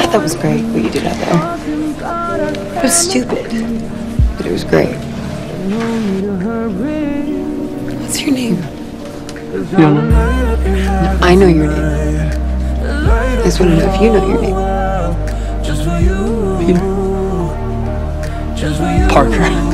thought that was great, what you did out there. It was stupid, but it was great. What's your name? You don't know? I know your name. I just want to know if you know your name. Peter. Parker.